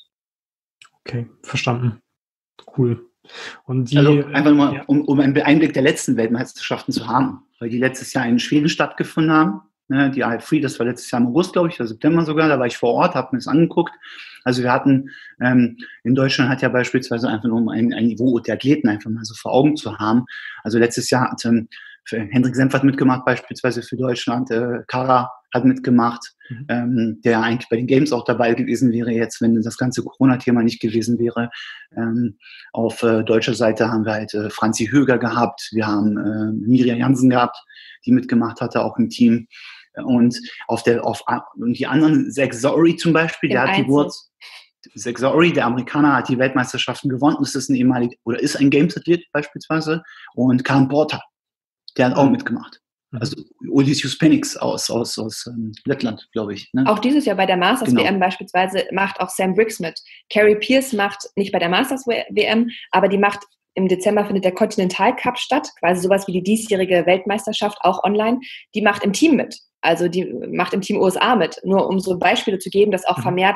Okay, verstanden. Cool. Und die, also einfach mal, ja. um, um einen Einblick der letzten Weltmeisterschaften zu haben, weil die letztes Jahr in Schweden stattgefunden haben. Ne, die I F Free, das war letztes Jahr im August, glaube ich, oder September sogar, da war ich vor Ort, habe mir das angeguckt. Also wir hatten, ähm, in Deutschland hat ja beispielsweise einfach nur um ein, ein Niveau der Athleten einfach mal so vor Augen zu haben. Also letztes Jahr hat ähm, Hendrik Senft mitgemacht, beispielsweise für Deutschland, äh, Kara hat mitgemacht, mhm. ähm, der eigentlich bei den Games auch dabei gewesen wäre jetzt, wenn das ganze Corona-Thema nicht gewesen wäre. Ähm, auf äh, deutscher Seite haben wir halt äh, Franzi Höger gehabt, wir haben äh, Miriam Jansen gehabt, die mitgemacht hatte, auch im Team. Und auf der, auf und die anderen, Zach Zory zum Beispiel, der hat die World, Zach Zory, der Amerikaner, hat die Weltmeisterschaften gewonnen. Das ist ein ehemaliger, oder ist ein Games-Athlet beispielsweise. Und Karen Porter, der hat auch mitgemacht. Also Odysseus Penix aus, aus, aus ähm, Lettland, glaube ich. Ne? Auch dieses Jahr bei der Masters-W M genau. beispielsweise macht auch Sam Briggs mit. Carrie Pierce macht nicht bei der Masters-W M, aber die macht im Dezember findet der Continental Cup statt, quasi sowas wie die diesjährige Weltmeisterschaft, auch online. Die macht im Team mit. Also die macht im Team U S A mit. Nur um so Beispiele zu geben, dass auch vermehrt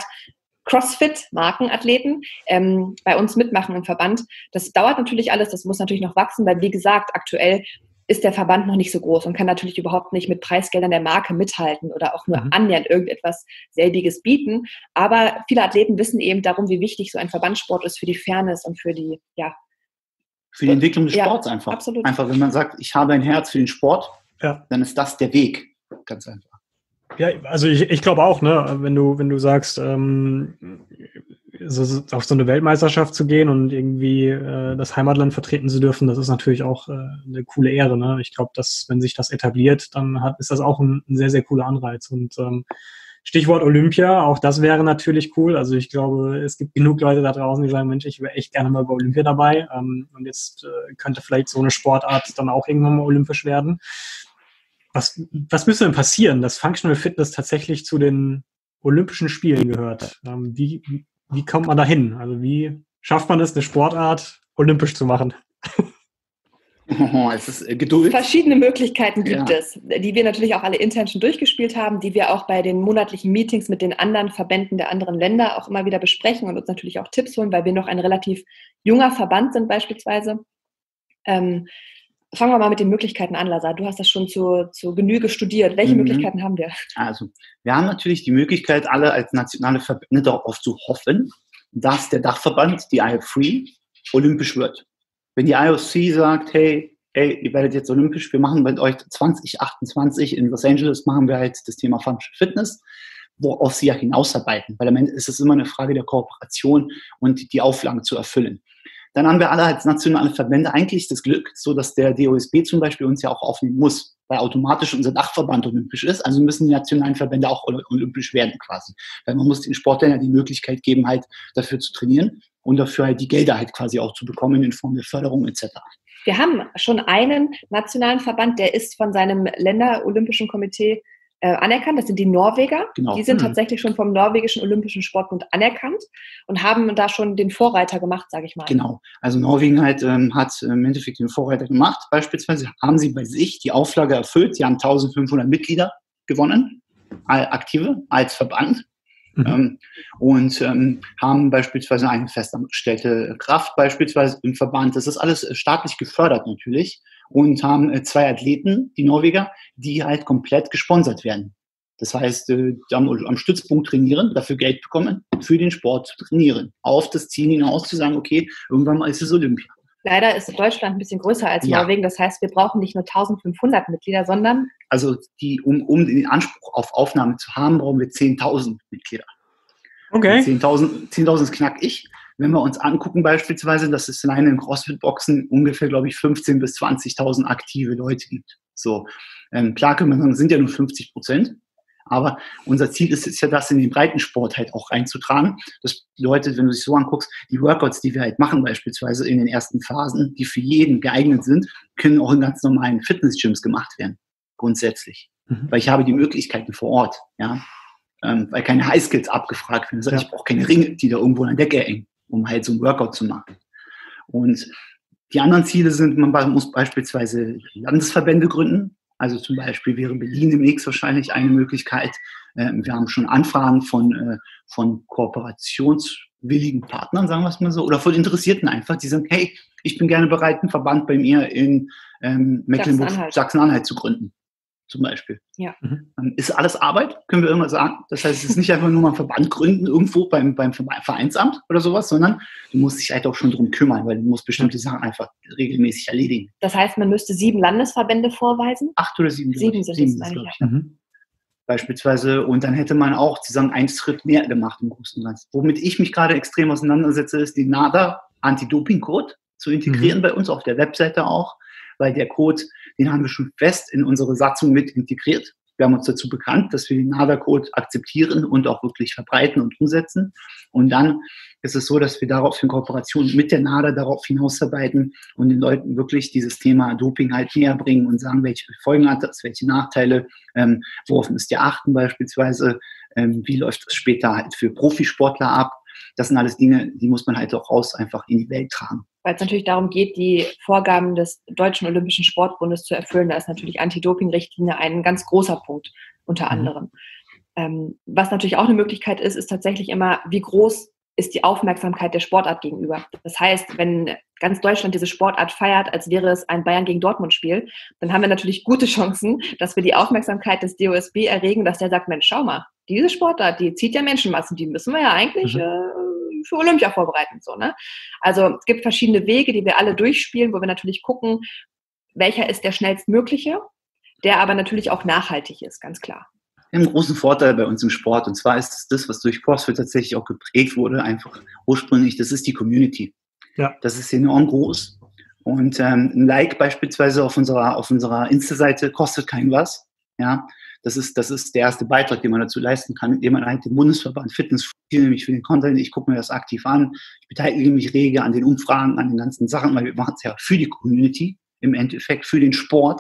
CrossFit-Markenathleten ähm, bei uns mitmachen im Verband. Das dauert natürlich alles, das muss natürlich noch wachsen, weil wie gesagt, aktuell ist der Verband noch nicht so groß und kann natürlich überhaupt nicht mit Preisgeldern der Marke mithalten oder auch nur mhm. annähernd irgendetwas selbiges bieten. Aber viele Athleten wissen eben darum, wie wichtig so ein Verbandssport ist für die Fairness und für die, ja, für die Entwicklung des Sports ja, einfach. Absolut. Einfach, wenn man sagt, ich habe ein Herz für den Sport, ja. dann ist das der Weg. Ganz einfach. Ja, also ich, ich glaube auch, ne, wenn du, wenn du sagst, ähm, so, auf so eine Weltmeisterschaft zu gehen und irgendwie äh, das Heimatland vertreten zu dürfen, das ist natürlich auch äh, eine coole Ehre. Ne? Ich glaube, dass wenn sich das etabliert, dann hat, ist das auch ein, ein sehr, sehr cooler Anreiz. Und ähm, Stichwort Olympia, auch das wäre natürlich cool. Also ich glaube, es gibt genug Leute da draußen, die sagen, Mensch, ich wäre echt gerne mal bei Olympia dabei. Ähm, und jetzt äh, könnte vielleicht so eine Sportart dann auch irgendwann mal olympisch werden. Was, was müsste denn passieren, dass Functional Fitness tatsächlich zu den Olympischen Spielen gehört? Ähm, wie, wie, wie kommt man da hin? Also wie schafft man es, eine Sportart olympisch zu machen? Oh, es ist äh, Geduld. Verschiedene Möglichkeiten gibt Ja. es, die wir natürlich auch alle intern schon durchgespielt haben, die wir auch bei den monatlichen Meetings mit den anderen Verbänden der anderen Länder auch immer wieder besprechen und uns natürlich auch Tipps holen, weil wir noch ein relativ junger Verband sind beispielsweise. Ähm, fangen wir mal mit den Möglichkeiten an, Lazar. Du hast das schon zu, zu Genüge studiert. Welche Mhm. Möglichkeiten haben wir? Also, wir haben natürlich die Möglichkeit, alle als nationale Verbände darauf zu hoffen, dass der Dachverband, die I O C, olympisch wird. Wenn die I O C sagt, hey, hey, ihr werdet jetzt olympisch, wir machen mit euch zwanzig achtundzwanzig in Los Angeles, machen wir halt das Thema Functional Fitness, worauf sie ja hinausarbeiten. Weil am Ende ist es immer eine Frage der Kooperation und die Auflagen zu erfüllen. Dann haben wir alle als nationale Verbände eigentlich das Glück, so dass der D O S B zum Beispiel uns ja auch aufnehmen muss, weil automatisch unser Dachverband olympisch ist. Also müssen die nationalen Verbände auch olympisch werden quasi. Weil man muss den Sportlern ja die Möglichkeit geben, halt dafür zu trainieren und dafür halt die Gelder halt quasi auch zu bekommen in Form der Förderung et cetera. Wir haben schon einen nationalen Verband, der ist von seinem Länderolympischen Komitee äh, anerkannt. Das sind die Norweger. Genau. Die sind Mhm. tatsächlich schon vom norwegischen Olympischen Sportbund anerkannt und haben da schon den Vorreiter gemacht, sage ich mal. Genau. Also Norwegen halt ähm, hat im Endeffekt den Vorreiter gemacht. Beispielsweise haben sie bei sich die Auflage erfüllt. Sie haben eintausendfünfhundert Mitglieder gewonnen, aktive als Verband. Mhm. Ähm, und ähm, haben beispielsweise eine festangestellte Kraft beispielsweise im Verband. Das ist alles staatlich gefördert natürlich und haben äh, zwei Athleten, die Norweger, die halt komplett gesponsert werden. Das heißt, äh, am, am Stützpunkt trainieren, dafür Geld bekommen, für den Sport zu trainieren. Auf das Ziel hinaus zu sagen, okay, irgendwann mal ist es Olympia. Leider ist Deutschland ein bisschen größer als Ja. Norwegen. Das heißt, wir brauchen nicht nur eintausendfünfhundert Mitglieder, sondern Also die, um, um den Anspruch auf Aufnahme zu haben, brauchen wir zehntausend Mitglieder. Okay. zehntausend, zehntausend knack ich. Wenn wir uns angucken beispielsweise, dass es alleine in CrossFit-Boxen ungefähr, glaube ich, fünfzehntausend bis zwanzigtausend aktive Leute gibt. So, ähm, klar können wir sagen, sind ja nur fünfzig Prozent. Aber unser Ziel ist es ja, das in den Breitensport halt auch reinzutragen. Das bedeutet, wenn du dich so anguckst, die Workouts, die wir halt machen beispielsweise in den ersten Phasen, die für jeden geeignet sind, können auch in ganz normalen Fitnessgyms gemacht werden. Grundsätzlich. Mhm. Weil ich habe die Möglichkeiten vor Ort. Ja. Ähm, weil keine Highskills abgefragt werden. Das heißt, Ja. ich brauche keine Ringe, die da irgendwo an der Decke hängen, um halt so ein Workout zu machen. Und die anderen Ziele sind, man muss beispielsweise Landesverbände gründen. Also zum Beispiel wäre Berlin demnächst wahrscheinlich eine Möglichkeit. Ähm, wir haben schon Anfragen von, äh, von kooperationswilligen Partnern, sagen wir es mal so, oder von Interessierten einfach, die sagen, hey, ich bin gerne bereit, einen Verband bei mir in ähm, Mecklenburg, Sachsen-Anhalt. Sachsen-Anhalt zu gründen. Zum Beispiel. Ja. Mhm. Ist alles Arbeit, können wir irgendwann sagen. Das heißt, es ist nicht einfach nur mal einen Verband gründen irgendwo beim, beim Vereinsamt oder sowas, sondern du musst dich halt auch schon drum kümmern, weil du musst bestimmte Sachen einfach regelmäßig erledigen. Das heißt, man müsste sieben Landesverbände vorweisen. Acht oder sieben? Sieben glaube ich. sind es, Sieben, meine ich, glaube ich. Mhm. Beispielsweise. Und dann hätte man auch, die sagen, einen Schritt mehr gemacht im Großen und Ganzen. Womit ich mich gerade extrem auseinandersetze, ist den NADA Anti-Doping-Code zu integrieren Mhm. bei uns auf der Webseite auch, weil der Code, den haben wir schon fest in unsere Satzung mit integriert. Wir haben uns dazu bekannt, dass wir den NADA-Code akzeptieren und auch wirklich verbreiten und umsetzen. Und dann ist es so, dass wir darauf in Kooperation mit der NADA darauf hinausarbeiten und den Leuten wirklich dieses Thema Doping halt näher bringen und sagen, welche Folgen hat das, welche Nachteile, ähm, worauf müsst ihr achten beispielsweise, ähm, wie läuft das später halt für Profisportler ab. Das sind alles Dinge, die muss man halt auch raus einfach in die Welt tragen. Weil es natürlich darum geht, die Vorgaben des Deutschen Olympischen Sportbundes zu erfüllen. Da ist natürlich Anti-Doping-Richtlinie ein ganz großer Punkt unter Mhm. anderem. Ähm, was natürlich auch eine Möglichkeit ist, ist tatsächlich immer, wie groß ist die Aufmerksamkeit der Sportart gegenüber. Das heißt, wenn ganz Deutschland diese Sportart feiert, als wäre es ein Bayern gegen Dortmund-Spiel, dann haben wir natürlich gute Chancen, dass wir die Aufmerksamkeit des D O S B erregen, dass der sagt, Mensch, schau mal, diese Sportart, die zieht ja Menschenmassen, die müssen wir ja eigentlich Mhm. äh, für Olympia vorbereiten. So, ne? Also es gibt verschiedene Wege, die wir alle durchspielen, wo wir natürlich gucken, welcher ist der schnellstmögliche, der aber natürlich auch nachhaltig ist, ganz klar. Wir haben einen großen Vorteil bei uns im Sport, und zwar ist es das, was durch CrossFit tatsächlich auch geprägt wurde, einfach ursprünglich, das ist die Community. Ja. Das ist enorm groß. Und ähm, ein Like beispielsweise auf unserer, auf unserer Insta-Seite kostet kein was. Ja, das ist, das ist der erste Beitrag, den man dazu leisten kann, indem man halt den Bundesverband Fitness, nämlich für den Content, ich gucke mir das aktiv an, ich beteilige mich rege an den Umfragen, an den ganzen Sachen, weil wir machen es ja für die Community, im Endeffekt für den Sport,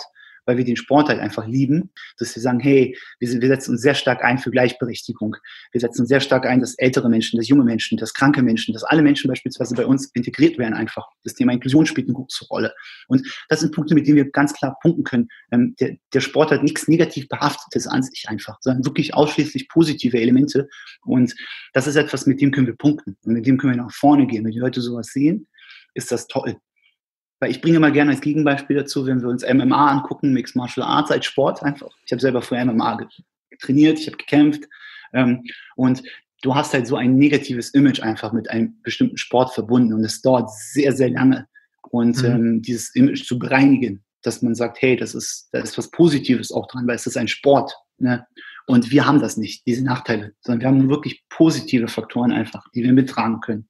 weil wir den Sport halt einfach lieben, dass wir sagen, hey, wir, wir setzen uns sehr stark ein für Gleichberechtigung. Wir setzen uns sehr stark ein, dass ältere Menschen, dass junge Menschen, dass kranke Menschen, dass alle Menschen beispielsweise bei uns integriert werden einfach. Das Thema Inklusion spielt eine große Rolle. Und das sind Punkte, mit denen wir ganz klar punkten können. Ähm, der, der Sport hat nichts negativ Behaftetes an sich einfach, sondern wirklich ausschließlich positive Elemente. Und das ist etwas, mit dem können wir punkten. Und mit dem können wir nach vorne gehen. Wenn die Leute sowas sehen, ist das toll. Weil ich bringe immer gerne als Gegenbeispiel dazu, wenn wir uns M M A angucken, Mixed Martial Arts als Sport einfach. Ich habe selber früher M M A trainiert, ich habe gekämpft. Ähm, und du hast halt so ein negatives Image einfach mit einem bestimmten Sport verbunden. Und es dauert sehr, sehr lange. Und mhm. ähm, dieses Image zu bereinigen, dass man sagt, hey, das ist, da ist was Positives auch dran, weil es ist ein Sport. Ne? Und wir haben das nicht, diese Nachteile, sondern wir haben wirklich positive Faktoren einfach, die wir mittragen können.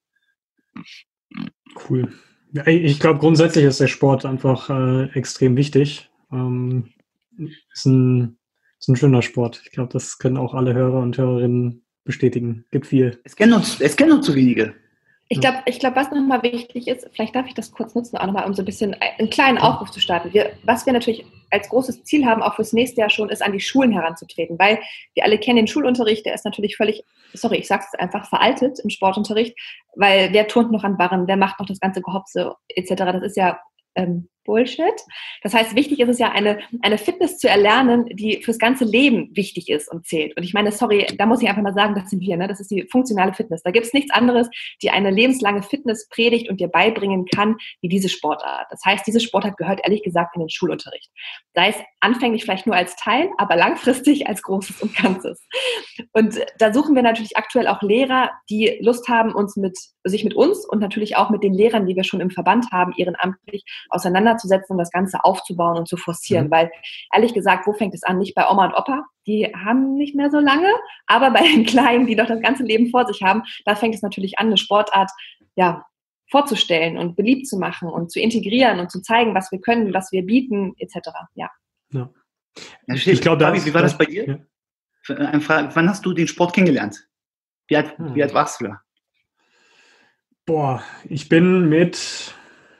Cool. Ja, ich glaube, grundsätzlich ist der Sport einfach äh, extrem wichtig. Ähm, ist, ein, ist ein schöner Sport. Ich glaube, das können auch alle Hörer und Hörerinnen bestätigen. Gibt viel. Es kennen uns, es kennen uns zu wenige. Ich glaube, ich glaub, was nochmal wichtig ist, vielleicht darf ich das kurz nutzen, auch nochmal, um so ein bisschen einen kleinen Aufruf zu starten. Wir, was wir natürlich als großes Ziel haben, auch fürs nächste Jahr schon, ist, an die Schulen heranzutreten, weil wir alle kennen den Schulunterricht, der ist natürlich völlig, sorry, ich sag's einfach, veraltet im Sportunterricht, weil wer turnt noch an Barren, wer macht noch das ganze Gehopse et cetera. Das ist ja ähm, Bullshit. Das heißt, wichtig ist es ja, eine, eine Fitness zu erlernen, die fürs ganze Leben wichtig ist und zählt. Und ich meine, sorry, da muss ich einfach mal sagen, das sind wir, ne? Das ist die funktionale Fitness. Da gibt es nichts anderes, die eine lebenslange Fitness predigt und dir beibringen kann, wie diese Sportart. Das heißt, diese Sportart gehört ehrlich gesagt in den Schulunterricht. Sei es anfänglich vielleicht nur als Teil, aber langfristig als Großes und Ganzes. Und da suchen wir natürlich aktuell auch Lehrer, die Lust haben, uns mit, sich mit uns und natürlich auch mit den Lehrern, die wir schon im Verband haben, ehrenamtlich auseinanderzusetzen, um das Ganze aufzubauen und zu forcieren. Mhm. Weil, ehrlich gesagt, wo fängt es an? Nicht bei Oma und Opa, die haben nicht mehr so lange, aber bei den Kleinen, die doch das ganze Leben vor sich haben, da fängt es natürlich an, eine Sportart ja, vorzustellen und beliebt zu machen und zu integrieren und zu zeigen, was wir können, was wir bieten, et cetera. Ja. Ja. Ich, ich glaube, David, wie war das bei dir? Ja. Wann hast du den Sport kennengelernt? Wie alt, hm. wie alt warst du da? Boah, ich bin mit...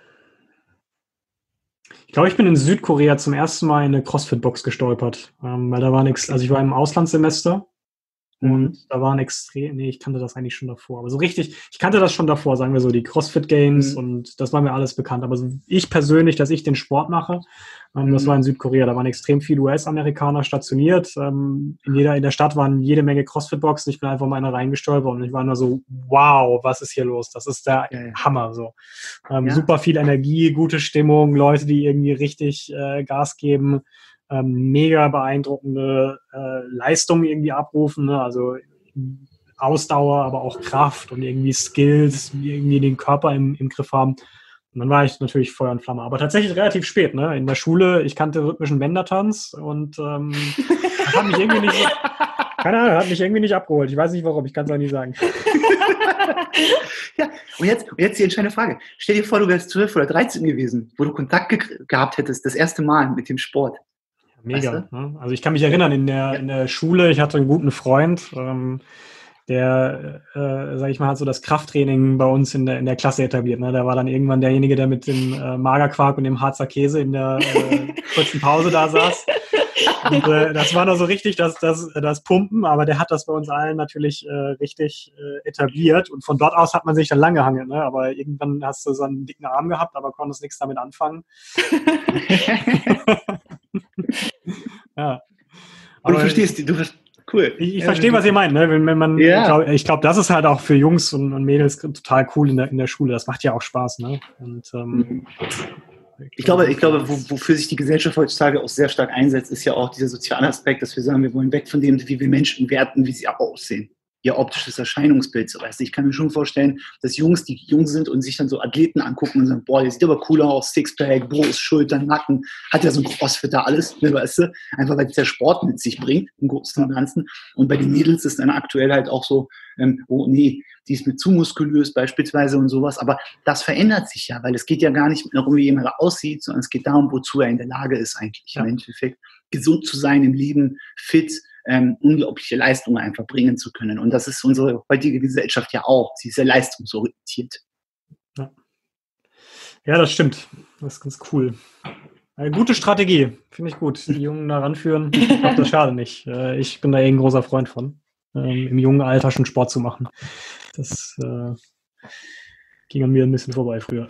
Ich glaube, ich bin in Südkorea zum ersten Mal in eine CrossFit-Box gestolpert, ähm, weil da war nichts, also ich war im Auslandssemester mhm. und da waren extrem, nee, ich kannte das eigentlich schon davor, aber so richtig, ich kannte das schon davor, sagen wir so, die CrossFit-Games mhm. und das war mir alles bekannt, aber so ich persönlich, dass ich den Sport mache, ähm, mhm. das war in Südkorea, da waren extrem viele U S-Amerikaner stationiert, ähm, in jeder, in der Stadt waren jede Menge CrossFit-Boxen, ich bin einfach mal in eine reingestolpert und ich war nur so, wow, was ist hier los, das ist der ja, ja. Hammer, so. Ähm, ja. Super viel Energie, gute Stimmung, Leute, die irgendwie richtig äh, Gas geben, ähm, mega beeindruckende äh, Leistungen irgendwie abrufen, ne? Also Ausdauer, aber auch Kraft und irgendwie Skills, irgendwie den Körper im, im Griff haben. Und dann war ich natürlich Feuer und Flamme. Aber tatsächlich relativ spät, ne? In der Schule, ich kannte rhythmischen Bändertanz und ähm, das hat mich irgendwie nicht so, keine Ahnung, hat mich irgendwie nicht abgeholt. Ich weiß nicht warum, ich kann es auch nicht sagen. Ja, und jetzt, und jetzt die entscheidende Frage. Stell dir vor, du wärst zwölf oder dreizehn gewesen, wo du Kontakt ge- gehabt hättest, das erste Mal mit dem Sport. Mega. Weißt du? Ne? Also ich kann mich erinnern, in der, ja. in der Schule, ich hatte einen guten Freund, ähm, der, äh, sag ich mal, hat so das Krafttraining bei uns in der, in der Klasse etabliert. Ne? Der war dann irgendwann derjenige, der mit dem äh, Magerquark und dem Harzer Käse in der äh, kurzen Pause da saß. Und äh, das war noch so richtig das, das, das Pumpen, aber der hat das bei uns allen natürlich äh, richtig äh, etabliert. Und von dort aus hat man sich dann lang gehangelt. Ne? Aber irgendwann hast du so einen dicken Arm gehabt, aber konntest nichts damit anfangen. Ja. Aber du verstehst, du verstehst. Cool. Ich, ich verstehe, was ihr meint. Ne? Wenn, wenn man, ja. glaub, ich glaube, das ist halt auch für Jungs und, und Mädels total cool in der, in der Schule. Das macht ja auch Spaß. Ne? Und, ähm, ich glaube, ich glaube wo, wofür sich die Gesellschaft heutzutage auch sehr stark einsetzt, ist ja auch dieser soziale Aspekt, dass wir sagen, wir wollen weg von dem, wie wir Menschen werten, wie sie aussehen. Ihr optisches Erscheinungsbild. So, weißt du, ich kann mir schon vorstellen, dass Jungs, die jung sind und sich dann so Athleten angucken und sagen, boah, der sieht aber cooler aus, Sixpack, Brust, Schultern, Nacken, hat ja so ein Crossfitter alles, ne, weißt du, einfach weil es der Sport mit sich bringt, im Großen und Ganzen. Und bei den Mädels ist dann aktuell halt auch so, ähm, oh nee, die ist mir zu muskulös beispielsweise und sowas, aber das verändert sich ja, weil es geht ja gar nicht darum, wie jemand aussieht, sondern es geht darum, wozu er in der Lage ist eigentlich ja. im Endeffekt, gesund zu sein im Leben, fit, Ähm, unglaubliche Leistungen einfach bringen zu können. Und das ist unsere heutige Gesellschaft ja auch. Sie ist sehr leistungsorientiert. Ja, ja das stimmt. Das ist ganz cool. Eine gute Strategie, finde ich gut. Die Jungen da ranführen, ich glaube, das schadet nicht. Ich bin da eh ein großer Freund von, ähm, im jungen Alter schon Sport zu machen. Das äh, ging an mir ein bisschen vorbei früher.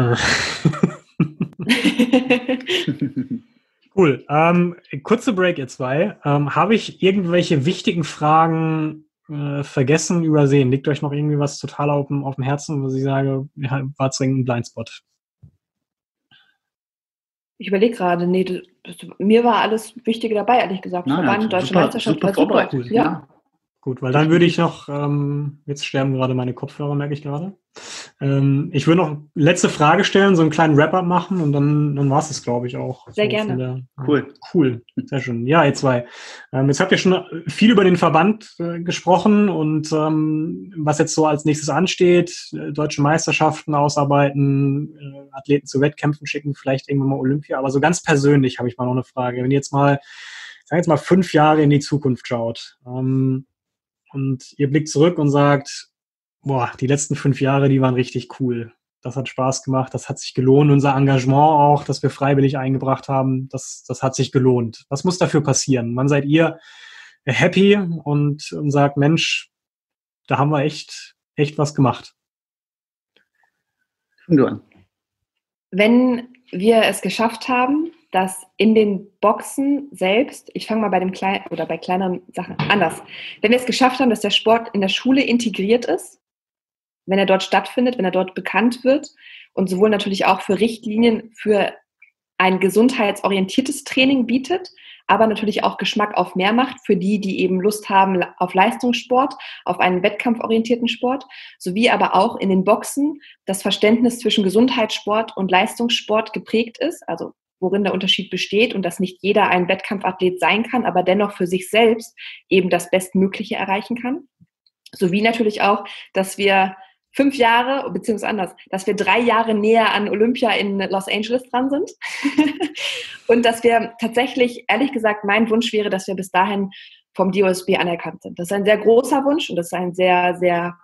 Cool. Ähm, kurze Break, ihr zwei. Ähm, habe ich irgendwelche wichtigen Fragen äh, vergessen, übersehen? Liegt euch noch irgendwie was total auf dem, auf dem Herzen, wo ich sage, ja, war zwingend ein Blindspot? Ich überlege gerade, nee, das, das, mir war alles Wichtige dabei, ehrlich gesagt. Na, Verband, ja, Deutsche super, Meisterschaft, super war super. vorbereitet. Ja. Ja. Gut, weil dann würde ich noch, ähm, jetzt sterben gerade meine Kopfhörer, merke ich gerade. Ähm, ich würde noch letzte Frage stellen, so einen kleinen Wrap-up machen und dann, dann war es das, glaube ich, auch. Sehr so gerne. Der, Cool. Cool, sehr schön. Ja, ihr zwei. Ähm, jetzt habt ihr schon viel über den Verband äh, gesprochen und ähm, was jetzt so als nächstes ansteht, äh, deutsche Meisterschaften ausarbeiten, äh, Athleten zu Wettkämpfen schicken, vielleicht irgendwann mal Olympia. Aber so ganz persönlich habe ich mal noch eine Frage. Wenn ihr jetzt mal, ich sage jetzt mal, fünf Jahre in die Zukunft schaut, ähm, und ihr blickt zurück und sagt, boah, die letzten fünf Jahre, die waren richtig cool. Das hat Spaß gemacht, das hat sich gelohnt. Unser Engagement auch, das wir freiwillig eingebracht haben, das, das hat sich gelohnt. Was muss dafür passieren? Wann seid ihr happy und, und sagt, Mensch, da haben wir echt, echt was gemacht? Wenn wir es geschafft haben, dass in den Boxen selbst, ich fange mal bei dem kleinen oder bei kleineren Sachen anders, wenn wir es geschafft haben, dass der Sport in der Schule integriert ist, wenn er dort stattfindet, wenn er dort bekannt wird und sowohl natürlich auch für Richtlinien für ein gesundheitsorientiertes Training bietet, aber natürlich auch Geschmack auf mehr macht für die, die eben Lust haben auf Leistungssport, auf einen wettkampforientierten Sport, sowie aber auch in den Boxen das Verständnis zwischen Gesundheitssport und Leistungssport geprägt ist, also worin der Unterschied besteht und dass nicht jeder ein Wettkampfathlet sein kann, aber dennoch für sich selbst eben das Bestmögliche erreichen kann. Sowie natürlich auch, dass wir fünf Jahre, beziehungsweise anders, dass wir drei Jahre näher an Olympia in Los Angeles dran sind. Und dass wir tatsächlich, ehrlich gesagt, mein Wunsch wäre, dass wir bis dahin vom D O S B anerkannt sind. Das ist ein sehr großer Wunsch und das ist ein sehr, sehr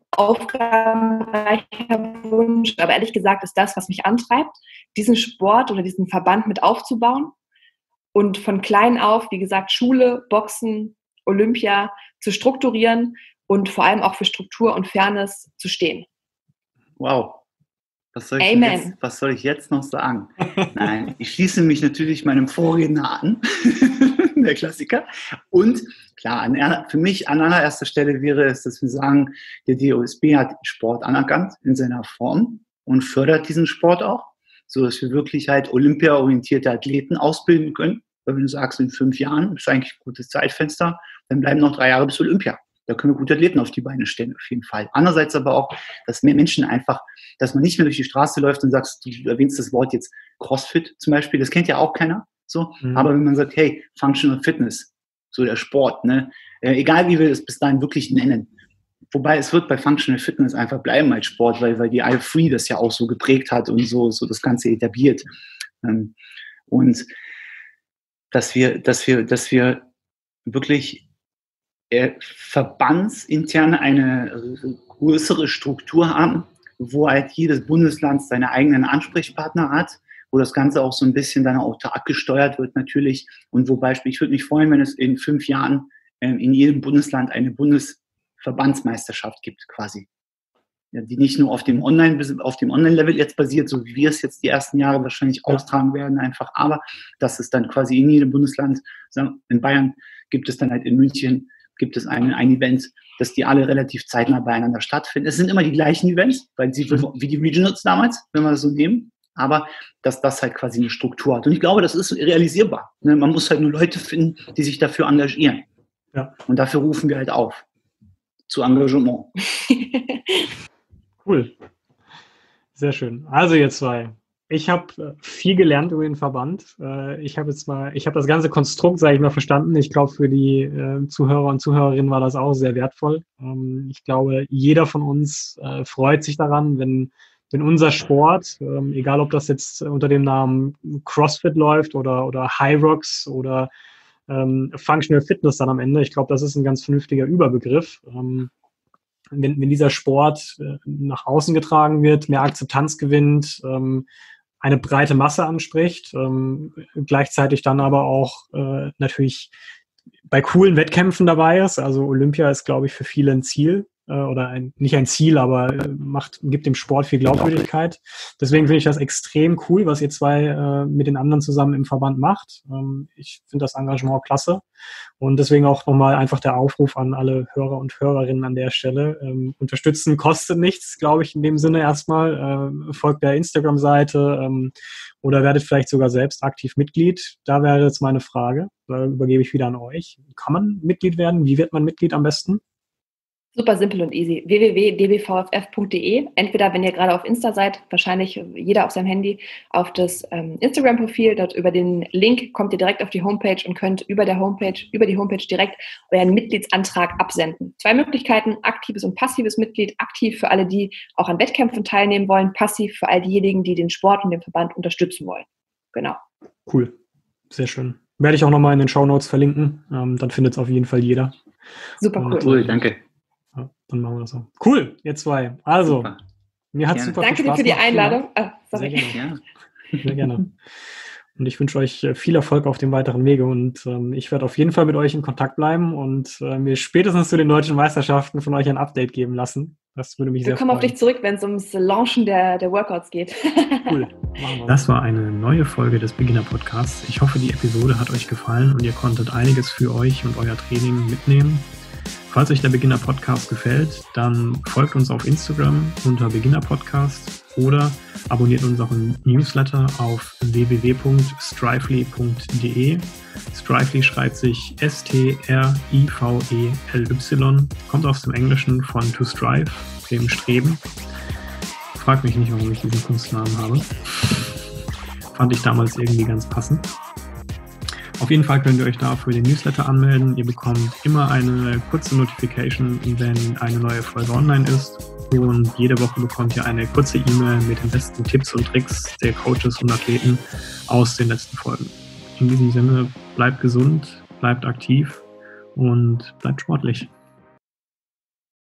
aufgabenreicher Wunsch. Aber ehrlich gesagt ist das, was mich antreibt, diesen Sport oder diesen Verband mit aufzubauen und von klein auf, wie gesagt, Schule, Boxen, Olympia zu strukturieren und vor allem auch für Struktur und Fairness zu stehen. Wow. Was soll ich, Amen. Jetzt, was soll ich jetzt noch sagen? Nein, ich schließe mich natürlich meinem Vorredner an, der Klassiker. Und klar, an, für mich an allererster Stelle wäre es, dass wir sagen, der D O S B hat Sport anerkannt in seiner Form und fördert diesen Sport auch, sodass wir wirklich halt olympiaorientierte Athleten ausbilden können. Weil wenn du sagst, in fünf Jahren ist eigentlich ein gutes Zeitfenster, dann bleiben noch drei Jahre bis Olympia. Da können wir gute Athleten auf die Beine stellen, auf jeden Fall. Andererseits aber auch, dass mehr Menschen einfach, dass man nicht mehr durch die Straße läuft und sagst, du erwähnst das Wort jetzt CrossFit zum Beispiel, das kennt ja auch keiner, so. Mhm. Aber wenn man sagt, hey, Functional Fitness, so der Sport, ne, äh, egal wie wir das bis dahin wirklich nennen. Wobei es wird bei Functional Fitness einfach bleiben als Sport, weil, weil die I F-Free das ja auch so geprägt hat und so, so das Ganze etabliert. Ähm, und dass wir, dass wir, dass wir wirklich verbandsintern eine größere Struktur haben, wo halt jedes Bundesland seine eigenen Ansprechpartner hat, wo das Ganze auch so ein bisschen dann auch abgesteuert wird natürlich und wo Beispiel, ich würde mich freuen, wenn es in fünf Jahren ähm, in jedem Bundesland eine Bundesverbandsmeisterschaft gibt quasi. Ja, die nicht nur auf dem Online, auf dem Online-Level jetzt basiert, so wie wir es jetzt die ersten Jahre wahrscheinlich ja. austragen werden einfach, aber dass es dann quasi in jedem Bundesland, in Bayern gibt es dann halt in München, gibt es ein, ein Event, dass die alle relativ zeitnah beieinander stattfinden. Es sind immer die gleichen Events, weil sie wie die Regionals damals, wenn wir das so nehmen, aber dass das halt quasi eine Struktur hat. Und ich glaube, das ist realisierbar. Ne? Man muss halt nur Leute finden, die sich dafür engagieren. Ja. Und dafür rufen wir halt auf. Zu Engagement. Cool. Sehr schön. Also ihr zwei. Ich habe viel gelernt über den Verband. Ich habe jetzt mal, ich habe das ganze Konstrukt, sage ich mal, verstanden. Ich glaube, für die äh, Zuhörer und Zuhörerinnen war das auch sehr wertvoll. Ähm, ich glaube, jeder von uns äh, freut sich daran, wenn, wenn unser Sport, ähm, egal ob das jetzt unter dem Namen CrossFit läuft oder, oder High Rocks oder ähm, Functional Fitness dann am Ende, ich glaube, das ist ein ganz vernünftiger Überbegriff. Ähm, wenn, wenn dieser Sport äh, nach außen getragen wird, mehr Akzeptanz gewinnt, ähm, eine breite Masse anspricht, ähm, gleichzeitig dann aber auch äh, natürlich bei coolen Wettkämpfen dabei ist. Also Olympia ist, glaube ich, für viele ein Ziel äh, oder ein, nicht ein Ziel, aber äh, macht, gibt dem Sport viel Glaubwürdigkeit. Deswegen finde ich das extrem cool, was ihr zwei äh, mit den anderen zusammen im Verband macht. Ähm, ich finde das Engagement klasse. Und deswegen auch nochmal einfach der Aufruf an alle Hörer und Hörerinnen an der Stelle. Ähm, unterstützen kostet nichts, glaube ich, in dem Sinne erstmal. Ähm, folgt der Instagram-Seite ähm, oder werdet vielleicht sogar selbst aktiv Mitglied. Da wäre jetzt meine Frage. Da übergebe ich wieder an euch. Kann man Mitglied werden? Wie wird man Mitglied am besten? Super simpel und easy. w w w punkt d b v f f punkt d e. Entweder, wenn ihr gerade auf Insta seid, wahrscheinlich jeder auf seinem Handy, auf das ähm, Instagram-Profil. Dort über den Link kommt ihr direkt auf die Homepage und könnt über der Homepage, über die Homepage direkt euren Mitgliedsantrag absenden. Zwei Möglichkeiten, aktives und passives Mitglied. Aktiv für alle, die auch an Wettkämpfen teilnehmen wollen. Passiv für all diejenigen, die den Sport und den Verband unterstützen wollen. Genau. Cool. Sehr schön. Werde ich auch nochmal in den Shownotes verlinken. Ähm, dann findet es auf jeden Fall jeder. Super cool. Und, cool, danke. Ja, dann machen wir das so. Cool, ihr zwei. Also, super. Mir hat es super Danke viel Spaß dir für die gemacht. Einladung. Ah, Sehr sorry. gerne. Ja. Sehr gerne. Und ich wünsche euch viel Erfolg auf dem weiteren Wege und ähm, ich werde auf jeden Fall mit euch in Kontakt bleiben und äh, mir spätestens zu den deutschen Meisterschaften von euch ein Update geben lassen. Das würde mich Wir sehr kommen freuen. auf dich zurück, wenn es ums Launchen der, der Workouts geht. Cool. Machen wir. Das war eine neue Folge des Beginner Podcasts. Ich hoffe, die Episode hat euch gefallen und ihr konntet einiges für euch und euer Training mitnehmen. Falls euch der Beginner Podcast gefällt, dann folgt uns auf Instagram unter Beginner Podcast oder abonniert unseren Newsletter auf w w w punkt strively punkt d e. Strively schreibt sich S T R I V E L Y, kommt aus dem Englischen von to strive, dem Streben. Fragt mich nicht, warum ich diesen Kunstnamen habe. Fand ich damals irgendwie ganz passend. Auf jeden Fall könnt ihr euch da für den Newsletter anmelden. Ihr bekommt immer eine kurze Notification, wenn eine neue Folge online ist. Und jede Woche bekommt ihr eine kurze E-Mail mit den besten Tipps und Tricks der Coaches und Athleten aus den letzten Folgen. In diesem Sinne, bleibt gesund, bleibt aktiv und bleibt sportlich.